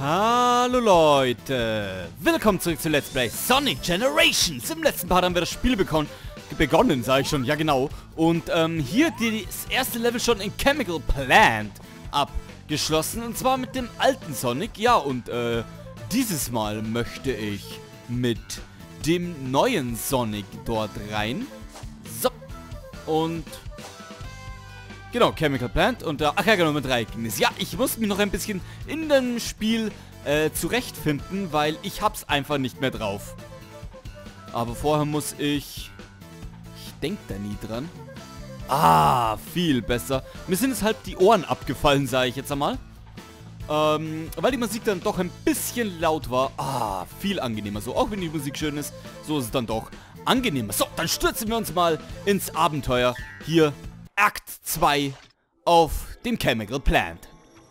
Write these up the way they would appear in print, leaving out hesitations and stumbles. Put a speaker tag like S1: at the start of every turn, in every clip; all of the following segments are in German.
S1: Hallo Leute, willkommen zurück zu Let's Play Sonic Generations. Im letzten Part haben wir das Spiel begonnen, sage ich schon, ja genau. Und hier das erste Level schon in Chemical Plant abgeschlossen. Und zwar mit dem alten Sonic. Ja, und dieses Mal möchte ich mit dem neuen Sonic dort rein. So, und... genau, Chemical Plant und ach ja, genau, mit Reiknis. Ja, ich muss mich noch ein bisschen in dem Spiel zurechtfinden, weil ich hab's einfach nicht mehr drauf. Aber vorher muss ich... ich denke da nie dran. Ah, viel besser. Mir sind es halt die Ohren abgefallen, sage ich jetzt einmal. Weil die Musik dann doch ein bisschen laut war. Ah, viel angenehmer. So, auch wenn die Musik schön ist, so ist es dann doch angenehmer. So, dann stürzen wir uns mal ins Abenteuer hier. Akt 2 auf dem Chemical Plant.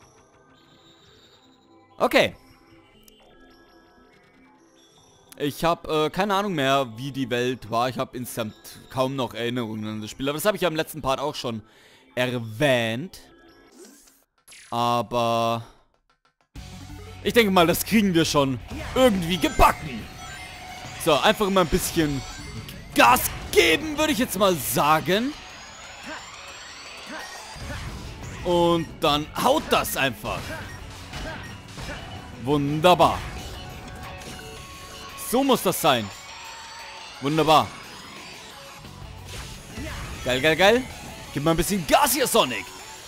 S1: Okay. Ich habe keine Ahnung mehr, wie die Welt war. Ich habe insgesamt kaum noch Erinnerungen an das Spiel. Aber das habe ich ja im letzten Part auch schon erwähnt. Aber ich denke mal, das kriegen wir schon irgendwie gebacken. So, einfach immer ein bisschen Gas geben, würde ich jetzt mal sagen. Und dann haut das einfach. Wunderbar. So muss das sein. Wunderbar. Geil, geil, geil. Gib mal ein bisschen Gas hier, Sonic.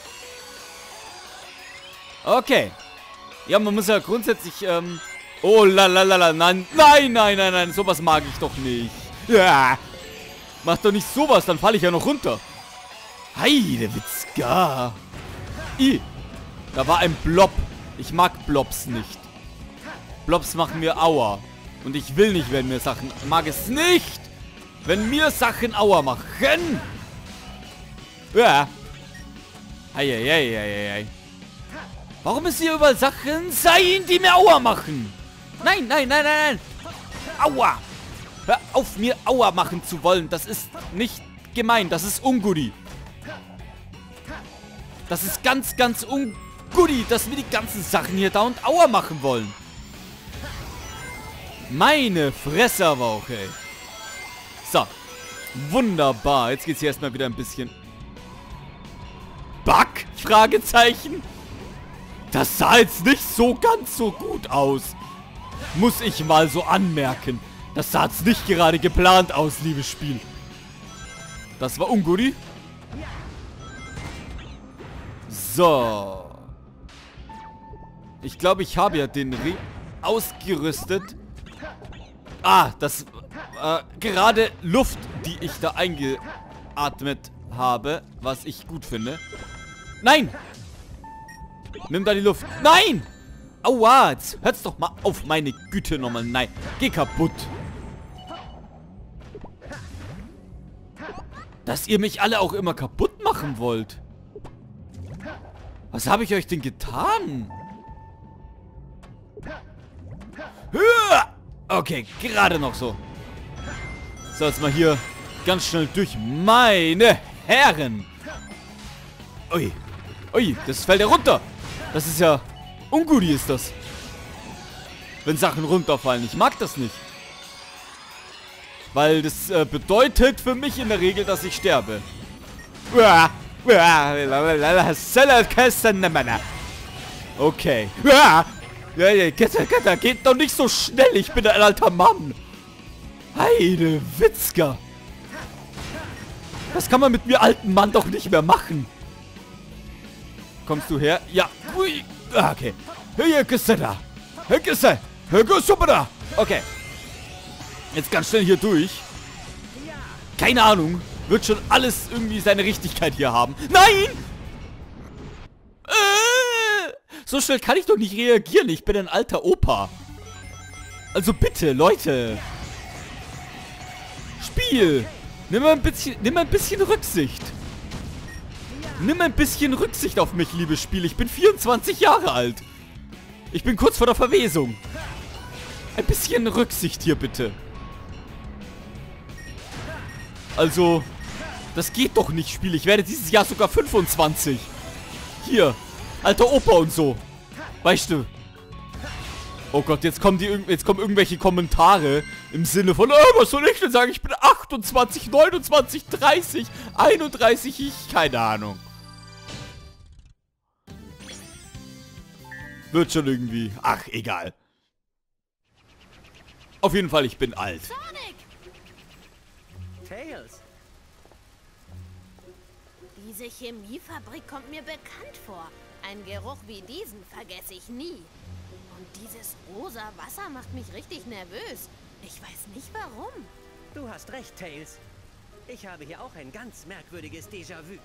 S1: Okay. Ja, man muss ja grundsätzlich, oh, lalalala. Nein, nein, nein, nein, nein. Sowas mag ich doch nicht. Ja. Mach doch nicht sowas, dann falle ich ja noch runter. Heidewitzka. Da war ein Blob. Ich mag Blobs nicht. Blobs machen mir Aua. Und ich will nicht, wenn mir Sachen... mag es nicht, wenn mir Sachen Aua machen. Ja. Eieieiei. Warum müssen hier überall Sachen sein, die mir Aua machen? Nein, nein, nein, nein, nein. Aua. Hör auf, mir Aua machen zu wollen. Das ist nicht gemein. Das ist unguti. Das ist ganz, ganz unguti, dass wir die ganzen Sachen hier dauernd Aua machen wollen. Meine Fresse aber auch, ey. So. Wunderbar. Jetzt geht's hier erstmal wieder ein bisschen... Bug? Fragezeichen? Das sah jetzt nicht so ganz so gut aus. Muss ich mal so anmerken. Das sah jetzt nicht gerade geplant aus, liebes Spiel. Das war unguti. So. Ich glaube, ich habe ja den Ring ausgerüstet. Ah, das gerade Luft, die ich da eingeatmet habe, was ich gut finde. Nein! Nimm da die Luft. Nein! Aua, jetzt hört's doch mal auf, meine Güte nochmal. Nein, geh kaputt. Dass ihr mich alle auch immer kaputt machen wollt. Was habe ich euch denn getan? Okay, gerade noch so. So, jetzt mal hier ganz schnell durch. Meine Herren. Ui. Ui, das fällt ja runter. Das ist ja... unguti ist das. Wenn Sachen runterfallen. Ich mag das nicht. Weil das bedeutet für mich in der Regel, dass ich sterbe. Okay. Geht doch nicht so schnell. Ich bin ein alter Mann. Heidewitzka. Das kann man mit mir alten Mann doch nicht mehr machen. Kommst du her? Ja. Okay. Okay. Jetzt ganz schnell hier durch. Keine Ahnung. Wird schon alles irgendwie seine Richtigkeit hier haben. Nein! So schnell kann ich doch nicht reagieren. Ich bin ein alter Opa. Also bitte, Leute. Spiel. Nimm ein bisschen Rücksicht. Nimm ein bisschen Rücksicht auf mich, liebes Spiel. Ich bin 24 Jahre alt. Ich bin kurz vor der Verwesung. Ein bisschen Rücksicht hier, bitte. Also, das geht doch nicht, Spiel. Ich werde dieses Jahr sogar 25. Hier, alter Opa und so. Weißt du, Oh Gott, jetzt kommen irgendwelche Kommentare im Sinne von, was soll ich denn sagen? Ich bin 28, 29, 30, 31, keine Ahnung. Wird schon irgendwie. Ach, egal. Auf jeden Fall, ich bin alt.
S2: Sonic!
S3: Tails.
S2: Diese Chemiefabrik kommt mir bekannt vor. Einen Geruch wie diesen vergesse ich nie. Und dieses rosa Wasser macht mich richtig nervös. Ich weiß nicht warum.
S3: Du hast recht, Tails. Ich habe hier auch ein ganz merkwürdiges Déjà-vu.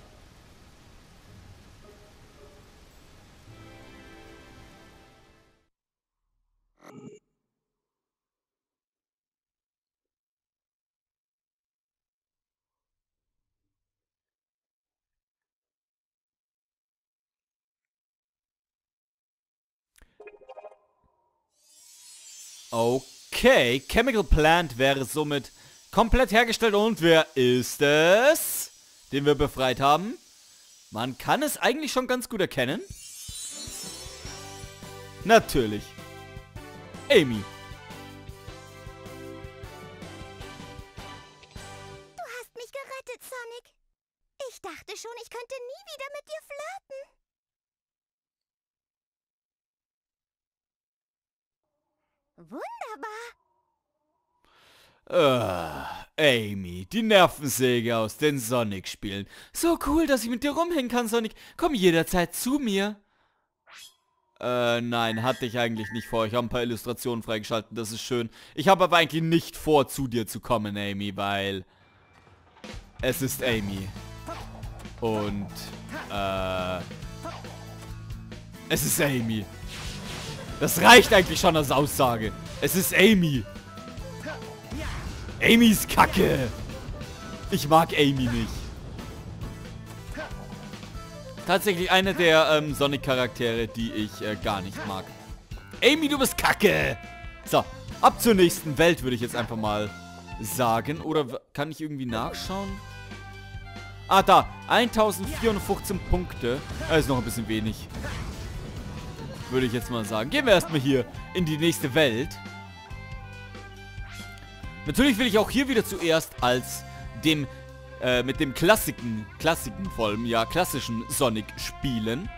S1: Okay, Chemical Plant wäre somit komplett hergestellt. Und wer ist es, den wir befreit haben? Man kann es eigentlich schon ganz gut erkennen. Natürlich. Amy.
S4: Du hast mich gerettet, Sonic. Ich dachte schon, ich könnte nie wieder mit dir flirten. Wunderbar.
S1: Amy, die Nervensäge aus den Sonic-Spielen. So cool, dass ich mit dir rumhängen kann, Sonic. Komm jederzeit zu mir. Nein, hatte ich eigentlich nicht vor. Ich habe ein paar Illustrationen freigeschaltet, das ist schön. Ich habe aber eigentlich nicht vor, zu dir zu kommen, Amy, weil es ist Amy. Und, es ist Amy. Das reicht eigentlich schon als Aussage. Es ist Amy. Amy ist Kacke. Ich mag Amy nicht. Tatsächlich eine der Sonic-Charaktere, die ich gar nicht mag. Amy, du bist Kacke. So, ab zur nächsten Welt würde ich jetzt einfach mal sagen. Oder kann ich irgendwie nachschauen? Ah, da. 1415 Punkte. Das ist noch ein bisschen wenig. Würde ich jetzt mal sagen. Gehen wir erstmal hier in die nächste Welt. Natürlich will ich auch hier wieder zuerst als dem, mit dem klassischen Sonic spielen.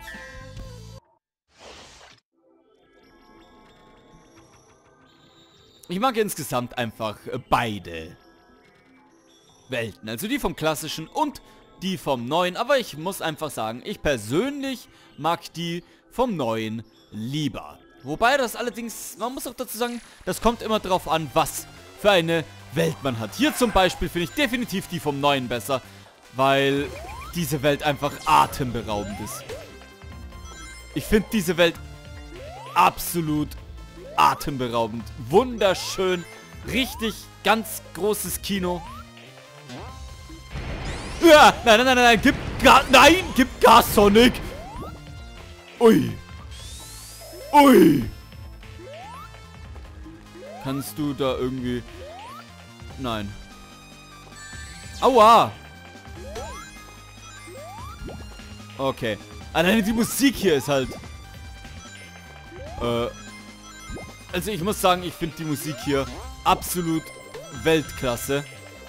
S1: Ich mag insgesamt einfach beide Welten. Also die vom klassischen und die vom neuen. Aber ich muss einfach sagen, ich persönlich mag die vom neuen lieber. Wobei das allerdings, man muss auch dazu sagen, das kommt immer drauf an, was für eine Welt man hat. Hier zum Beispiel finde ich definitiv die vom neuen besser, weil diese Welt einfach atemberaubend ist. Ich finde diese Welt absolut atemberaubend. Wunderschön. Richtig ganz großes Kino. Ja, nein, gib Gas, gib Gas, Sonic. Ui. Ui. Kannst du da irgendwie... Nein. Aua. Okay. Alleine die Musik hier ist halt... Also ich muss sagen, ich finde die Musik hier absolut Weltklasse.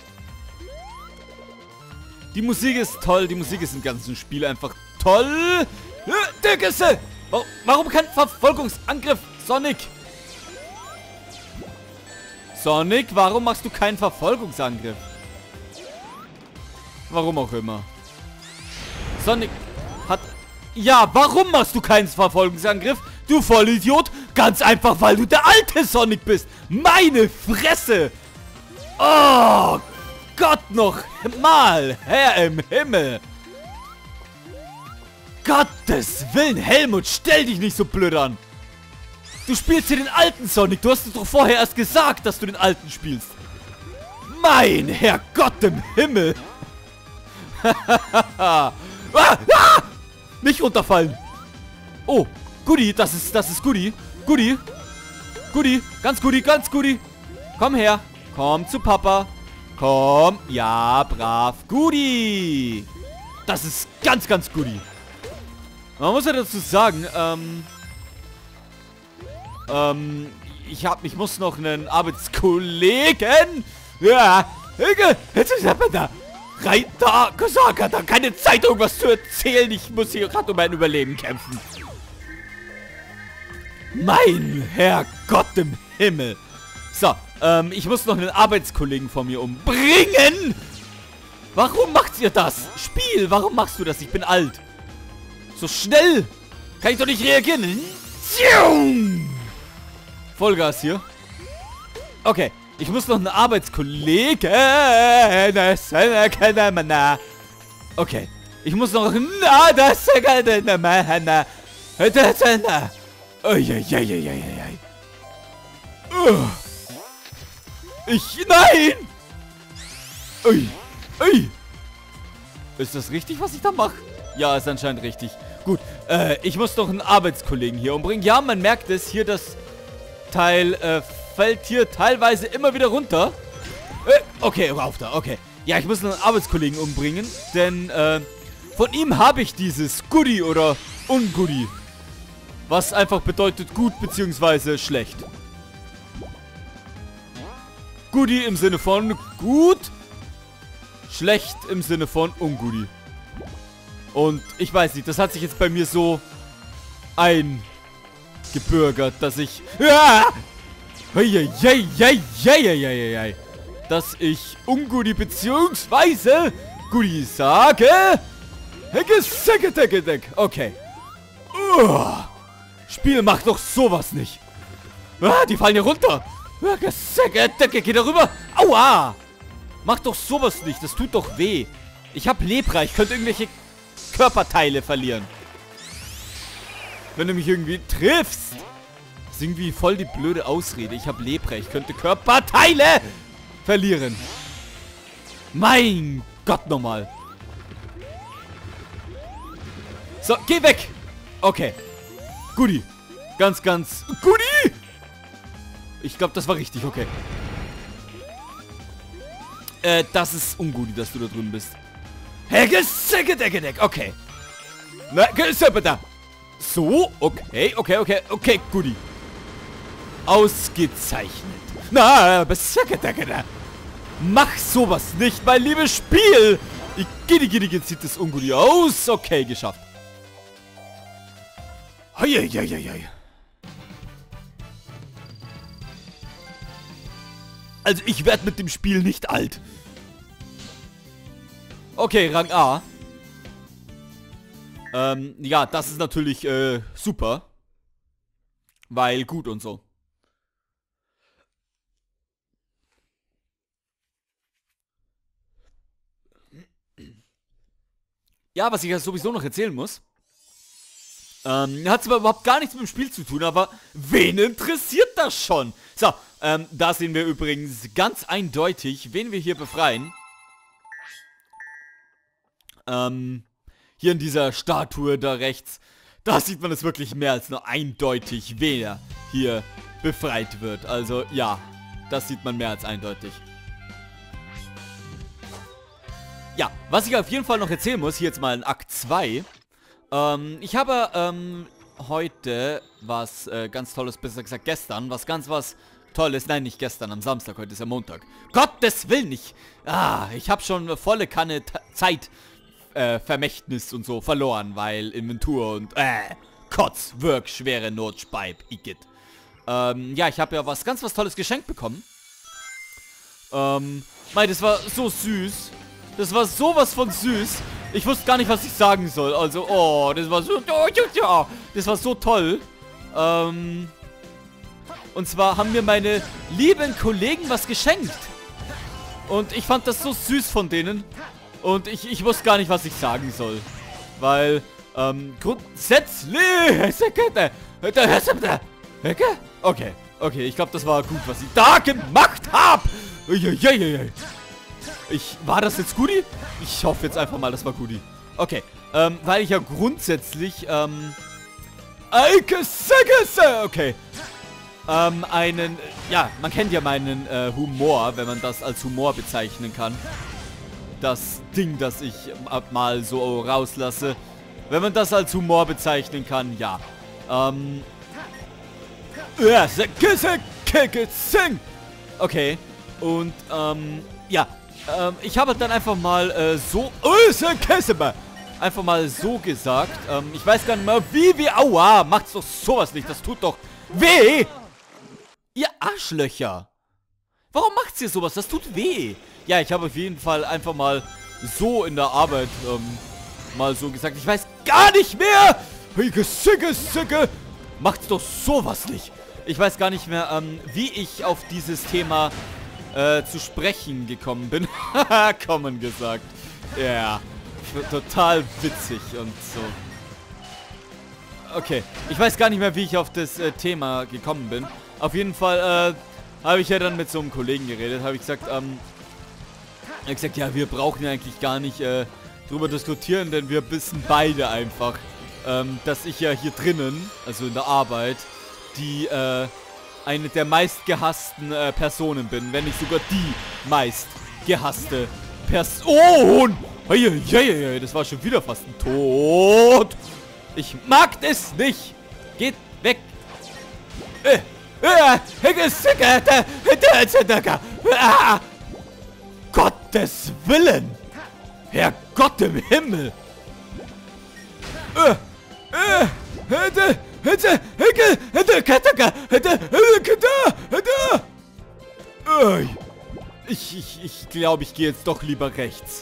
S1: Die Musik ist toll. Die Musik ist im ganzen Spiel einfach toll. Dickeste! Warum kein Verfolgungsangriff, Sonic? Sonic, warum machst du keinen Verfolgungsangriff? Warum auch immer. Sonic hat... Ja, warum machst du keinen Verfolgungsangriff? Du Vollidiot. Ganz einfach, weil du der alte Sonic bist. Meine Fresse. Oh Gott, noch mal. Herr im Himmel. Gottes Willen, Helmut, stell dich nicht so blöd an. Du spielst hier den alten Sonic. Du hast es doch vorher erst gesagt, dass du den alten spielst. Mein Herrgott im Himmel. Nicht runterfallen. Oh, Goodie, das ist Goodie. Goodie. Goodie, ganz Goodie, ganz Goodie. Komm her. Komm zu Papa. Komm. Ja, brav. Goodie. Das ist ganz, ganz Goodie. Man muss ja dazu sagen, Ich muss noch einen Arbeitskollegen. Ja, jetzt ist er da. Rein da, gesagt, hat er keine Zeit, irgendwas zu erzählen. Ich muss hier gerade um mein Überleben kämpfen. Mein Herrgott im Himmel. So, ich muss noch einen Arbeitskollegen von mir umbringen. Warum macht ihr das? Spiel, warum machst du das? Ich bin alt. So schnell. Kann ich doch nicht reagieren. Vollgas hier. Okay, ich muss noch einen Arbeitskollegen. Okay, ich muss noch... Nein! Ist das richtig, was ich da mache? Ja, ist anscheinend richtig. Gut, ich muss doch einen Arbeitskollegen hier umbringen. Ja, man merkt es, hier das Teil fällt hier teilweise immer wieder runter. Okay, rauf da, okay. Ja, ich muss einen Arbeitskollegen umbringen, denn von ihm habe ich dieses Goodie oder Ungoodie. Was einfach bedeutet gut bzw. schlecht. Goodie im Sinne von gut, schlecht im Sinne von Ungoodie. Und ich weiß nicht, das hat sich jetzt bei mir so eingebürgert, dass ich... Dass ich Ungoodie bzw. Goodie sage. Okay. Spiel macht doch sowas nicht. Die fallen hier runter. Geh da rüber. Aua. Mach doch sowas nicht. Das tut doch weh. Ich hab Lepra. Ich könnte irgendwelche Körperteile verlieren. Wenn du mich irgendwie triffst. Das ist irgendwie voll die blöde Ausrede. Ich hab Lepra. Ich könnte Körperteile verlieren. Mein Gott nochmal. So, geh weg. Okay. Goodie. Ganz Goodie. Ich glaube, das war richtig, okay. Das ist ungoodie, dass du da drüben bist. Okay. So, okay, Goodie. Ausgezeichnet. Na, mach sowas nicht, mein liebes Spiel. Jetzt sieht das Ungoodie aus. Okay, geschafft. Also ich werde mit dem Spiel nicht alt. Okay, Rang A. Ja, das ist natürlich super. Weil gut und so. Ja, was ich ja sowieso noch erzählen muss. Hat zwar überhaupt gar nichts mit dem Spiel zu tun, aber wen interessiert das schon? So, da sehen wir übrigens ganz eindeutig, wen wir hier befreien. Hier in dieser Statue da rechts, da sieht man es wirklich mehr als nur eindeutig, wer hier befreit wird. Also, ja, das sieht man mehr als eindeutig. Ja, was ich auf jeden Fall noch erzählen muss, hier jetzt mal in Akt 2. Ich habe heute was ganz Tolles, besser gesagt gestern, was Tolles, nein, nicht gestern, am Samstag, heute ist ja Montag. Gottes Willen, ich habe schon volle Kanne Vermächtnis und so verloren, weil Inventur und Kotz, Work, schwere Notspeib, Igitt. Ja, ich habe ja was Tolles geschenkt bekommen. Das war so süß. Das war sowas von süß. Ich wusste gar nicht, was ich sagen soll. Also, oh, das war so... Das war so toll. Und zwar haben mir meine lieben Kollegen was geschenkt. Und ich fand das so süß von denen. Und ich wusste gar nicht, was ich sagen soll. Weil, grundsätzlich... Okay, ich glaube, das war gut, was ich da gemacht habe. War das jetzt Goodie? Ich hoffe jetzt einfach mal, das war Goodie. Okay, weil ich ja grundsätzlich, okay. Ja, man kennt ja meinen Humor, wenn man das als Humor bezeichnen kann. Das Ding, das ich mal so rauslasse. Wenn man das als Humor bezeichnen kann, ja. Okay. Und, ja. Ich habe dann einfach mal, so... Einfach mal so gesagt. Ich weiß gar nicht mehr, wie... Aua, macht's doch sowas nicht. Das tut doch weh. Ihr Arschlöcher. Warum macht's ihr sowas? Das tut weh. Ja, ich habe auf jeden Fall einfach mal so in der Arbeit, mal so gesagt. Ich weiß gar nicht mehr. Macht's doch sowas nicht. Ich weiß gar nicht mehr, wie ich auf dieses Thema zu sprechen gekommen bin. Kommen gesagt. Ja, total witzig und so. Okay, ich weiß gar nicht mehr, wie ich auf das Thema gekommen bin. Auf jeden Fall habe ich ja dann mit so einem Kollegen geredet. Habe ich gesagt, ja, wir brauchen ja eigentlich gar nicht drüber diskutieren, denn wir wissen beide einfach, dass ich ja hier drinnen, also in der Arbeit, die eine der meistgehassten Personen bin, wenn nicht sogar die meistgehasste Person. Das war schon wieder fast ein Tod. Ich mag das nicht. Geht weg. Gottes Willen. Herrgott im Himmel. Ich glaube, ich gehe jetzt doch lieber rechts.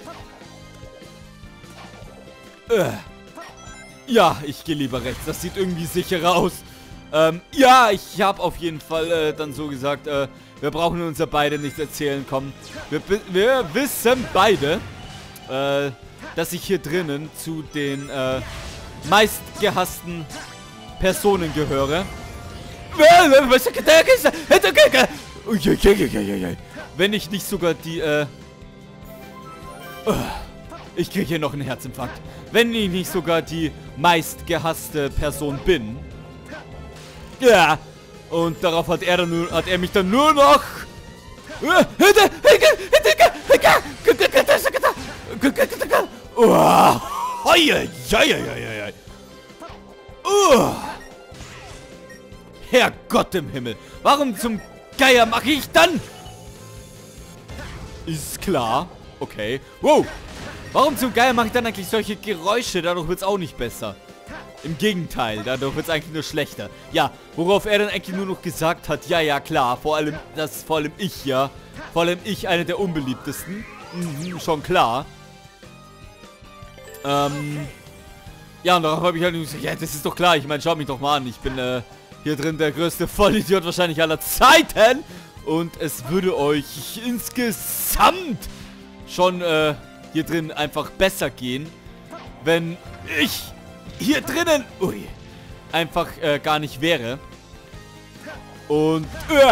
S1: Ja, ich gehe lieber rechts. Das sieht irgendwie sicherer aus. Ja, ich habe auf jeden Fall dann so gesagt, wir brauchen uns ja beide nichts erzählen, komm. Wir wissen beide, dass ich hier drinnen zu den meistgehassten Personen gehöre. Wenn ich nicht sogar die, ich kriege hier noch einen Herzinfarkt. Wenn ich nicht sogar die meistgehasste Person bin. Ja. Und darauf hat er mich dann nur noch... Herrgott im Himmel. Warum zum Geier mache ich dann? Ist klar. Okay. Wow. Warum zum Geier mache ich dann eigentlich solche Geräusche? Dadurch wird es auch nicht besser. Im Gegenteil, dadurch wird es eigentlich nur schlechter. Ja, worauf er dann eigentlich nur noch gesagt hat, ja, klar, vor allem ich, ja. Vor allem ich, einer der unbeliebtesten. Schon klar. Ja, und darauf habe ich halt gesagt, ja, das ist doch klar. Ich meine, schau mich doch mal an. Ich bin hier drin der größte Vollidiot wahrscheinlich aller Zeiten. Und es würde euch insgesamt schon hier drin einfach besser gehen, wenn ich hier drinnen einfach gar nicht wäre. Und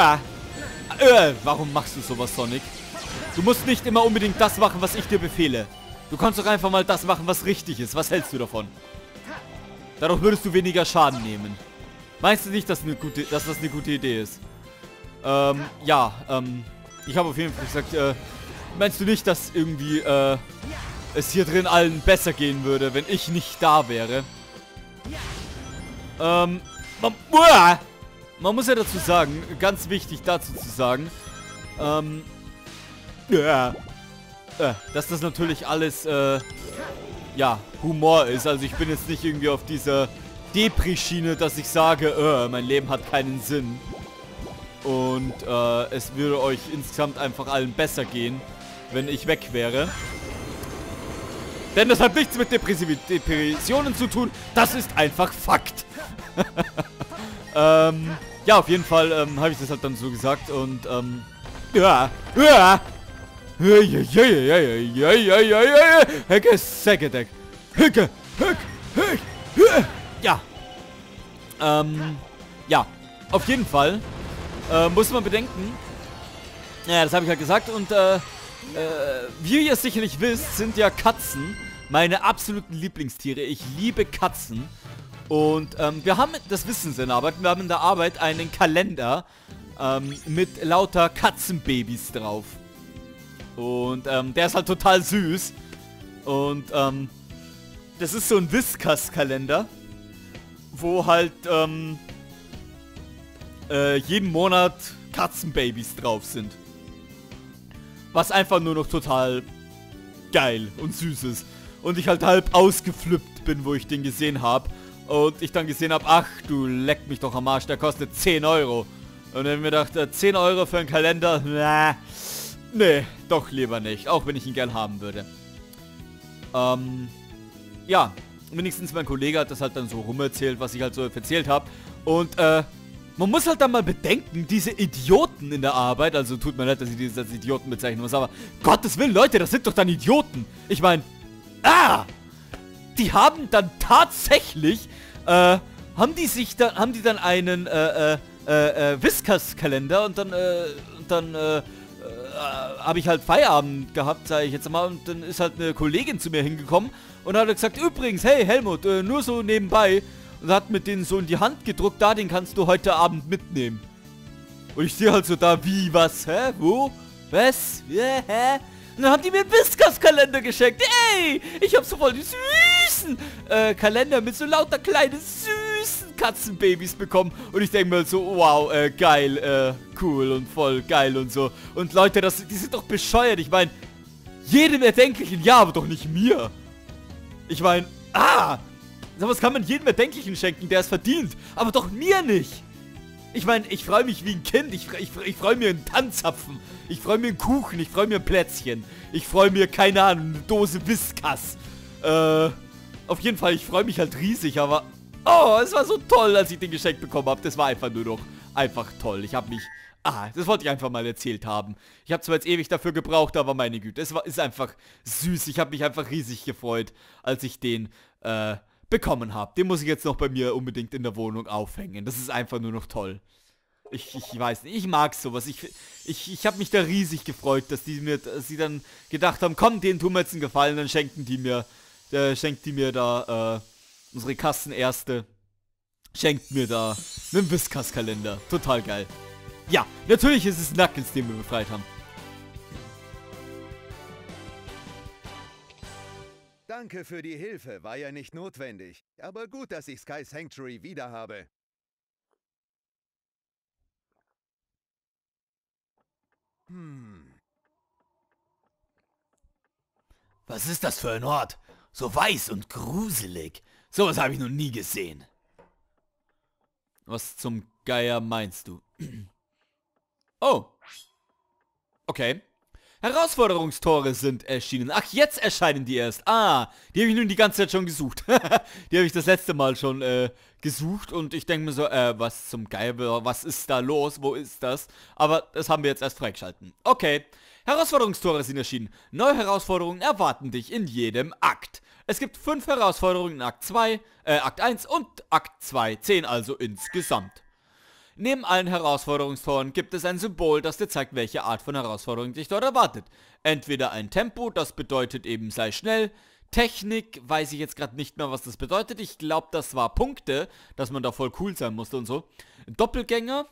S1: warum machst du sowas, Sonic? Du musst nicht immer unbedingt das machen, was ich dir befehle. Du kannst doch einfach mal das machen, was richtig ist. Was hältst du davon? Dadurch würdest du weniger Schaden nehmen. Meinst du nicht, dass das eine gute Idee ist? Ja, ich habe auf jeden Fall gesagt, meinst du nicht, dass irgendwie, es hier drin allen besser gehen würde, wenn ich nicht da wäre? Man muss ja dazu sagen, ganz wichtig dazu zu sagen, dass das natürlich alles, ja, Humor ist. Also ich bin jetzt nicht irgendwie auf dieser Depri-Schiene, dass ich sage, mein Leben hat keinen Sinn. Und es würde euch insgesamt einfach allen besser gehen, wenn ich weg wäre. Denn das hat nichts mit Depressionen zu tun. Das ist einfach Fakt. Ja, auf jeden Fall habe ich das halt dann so gesagt. Und, ja. Ja, auf jeden Fall muss man bedenken. Ja, das habe ich halt gesagt. Und, wie ihr sicherlich wisst, sind ja Katzen meine absoluten Lieblingstiere. Ich liebe Katzen. Und wir haben, das wissen sie in der Arbeit, wir haben in der Arbeit einen Kalender mit lauter Katzenbabys drauf. Und der ist halt total süß. Und das ist so ein Whiskas-Kalender, wo halt jeden Monat Katzenbabys drauf sind. Was einfach nur noch total geil und süß ist. Und ich halt halb ausgeflippt bin, wo ich den gesehen habe. Und ich dann gesehen habe, ach du leck mich doch am Arsch, der kostet 10 Euro. Und dann mir gedacht, 10 Euro für einen Kalender, nee, doch lieber nicht. Auch wenn ich ihn gern haben würde. Ja, wenigstens mein Kollege hat das halt dann so rumerzählt, was ich halt so erzählt habe. Und, man muss halt dann mal bedenken, diese Idioten in der Arbeit, also tut mir leid, dass ich diese als Idioten bezeichnen muss, aber Gottes Willen, Leute, das sind doch dann Idioten. Ich meine, die haben dann tatsächlich, haben die dann einen, Whiskas-Kalender und dann habe ich halt Feierabend gehabt, sage ich jetzt mal, und dann ist halt eine Kollegin zu mir hingekommen und hat gesagt, übrigens, hey Helmut, nur so nebenbei, und hat mit denen so in die Hand gedruckt, da, den kannst du heute Abend mitnehmen. Und ich stehe halt so da, wie, was, hä, wo, was, hä? Und dann haben die mir einen Whiskas-Kalender geschenkt. Ey, ich hab so voll die süßen Kalender mit so lauter kleinen süßen Katzenbabys bekommen. Und ich denke mir so, wow, geil, cool und voll geil und so. Und Leute, die sind doch bescheuert. Ich meine, jedem Erdenklichen, ja, aber doch nicht mir. Ich meine, sowas kann man jedem Erdenklichen schenken, der es verdient. Aber doch mir nicht. Ich meine, ich freue mich wie ein Kind. Ich freue mir einen Tanzapfen. Ich freue mir einen Kuchen. Ich freue mir ein Plätzchen. Ich freue mir, keine Ahnung, eine Dose Whiskas. Auf jeden Fall, ich freue mich halt riesig, aber... Oh, es war so toll, als ich den geschenkt bekommen habe. Das war einfach nur noch einfach toll. Ich habe mich... das wollte ich einfach mal erzählt haben. Ich habe zwar jetzt ewig dafür gebraucht, aber meine Güte, ist einfach süß. Ich habe mich einfach riesig gefreut, als ich den, bekommen habe. Den muss ich jetzt noch bei mir unbedingt in der Wohnung aufhängen. Das ist einfach nur noch toll. Ich weiß nicht, ich mag sowas. Ich habe mich da riesig gefreut, dass sie dann gedacht haben, komm, denen tun wir jetzt einen Gefallen, dann schenkt die mir da, unsere Kassenerste, schenkt mir da einen Whiskas-Kalender. Total geil. Ja, natürlich ist es Knuckles, den wir befreit haben.
S5: Danke für die Hilfe, war ja nicht notwendig. Aber gut, dass ich Sky Sanctuary wieder habe.
S1: Was ist das für ein Ort? So weiß und gruselig. Sowas habe ich noch nie gesehen. Was zum Geier meinst du? Oh. Okay. Herausforderungstore sind erschienen. Ach, jetzt erscheinen die erst. Die habe ich nun die ganze Zeit schon gesucht. Die habe ich das letzte Mal schon gesucht und ich denke mir so, was zum Geier, was ist da los? Wo ist das? Aber das haben wir jetzt erst freigeschalten. Okay. Herausforderungstore sind erschienen. Neue Herausforderungen erwarten dich in jedem Akt. Es gibt 5 Herausforderungen in Akt 1 und Akt 2. 10 also insgesamt. Neben allen Herausforderungstoren gibt es ein Symbol, das dir zeigt, welche Art von Herausforderung dich dort erwartet. Entweder ein Tempo, das bedeutet eben sei schnell. Technik, weiß ich jetzt gerade nicht mehr, was das bedeutet. Ich glaube, das war Punkte, dass man da voll cool sein musste und so. Doppelgänger,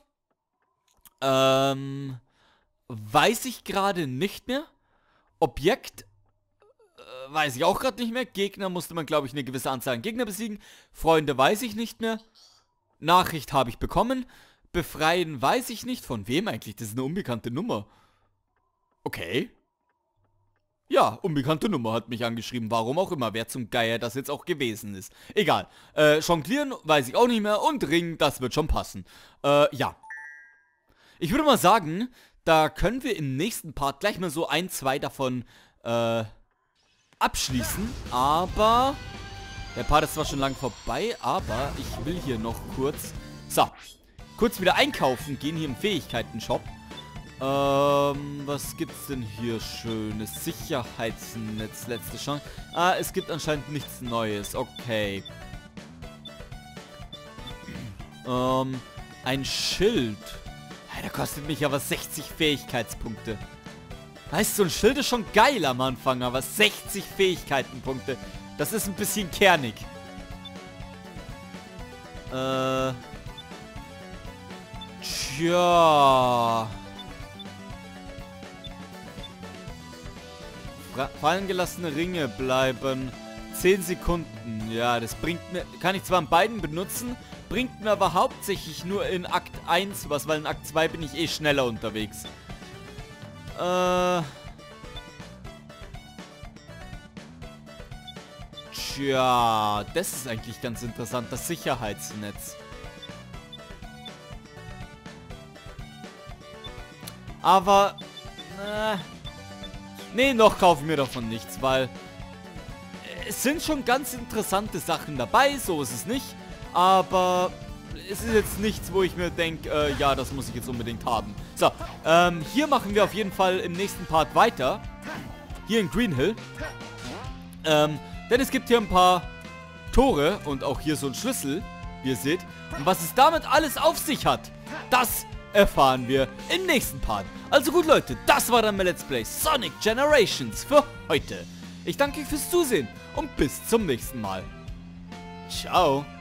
S1: weiß ich gerade nicht mehr. Objekt, weiß ich auch gerade nicht mehr. Gegner musste man, glaube ich, eine gewisse Anzahl an Gegner besiegen. Freunde weiß ich nicht mehr. Nachricht habe ich bekommen. Befreien weiß ich nicht. Von wem eigentlich? Das ist eine unbekannte Nummer. Okay. Ja, unbekannte Nummer hat mich angeschrieben. Warum auch immer. Wer zum Geier das jetzt auch gewesen ist. Egal. Jonglieren weiß ich auch nicht mehr. Und Ring, das wird schon passen. Ja. Ich würde mal sagen, da können wir im nächsten Part gleich mal so 1, 2 davon, abschließen. Aber... Der Part ist zwar schon lang vorbei, aber ich will hier noch kurz... So. Kurz wieder einkaufen gehen hier im Fähigkeiten-Shop. Was gibt's denn hier Schönes? Sicherheitsnetz, letzte Chance. Es gibt anscheinend nichts Neues. Okay. Ein Schild. Ja, der kostet mich aber 60 Fähigkeitspunkte. Weißt du, so ein Schild ist schon geil am Anfang, aber 60 Fähigkeitenpunkte. Das ist ein bisschen kernig. Tja. Fallen gelassene Ringe bleiben 10 Sekunden. Ja, das bringt mir... Kann ich zwar an beiden benutzen, bringt mir aber hauptsächlich nur in Akt 1 was, weil in Akt 2 bin ich eh schneller unterwegs. Tja, das ist eigentlich ganz interessant, das Sicherheitsnetz. Aber, nee, noch kaufe ich mir davon nichts, weil es sind schon ganz interessante Sachen dabei, so ist es nicht. Aber es ist jetzt nichts, wo ich mir denke, ja, das muss ich jetzt unbedingt haben. So, hier machen wir auf jeden Fall im nächsten Part weiter. Hier in Green Hill. Denn es gibt hier ein paar Tore und auch hier so ein Schlüssel, wie ihr seht. Und was es damit alles auf sich hat, das erfahren wir im nächsten Part. Also gut, Leute, das war dann mein Let's Play Sonic Generations für heute. Ich danke euch fürs Zusehen und bis zum nächsten Mal. Ciao.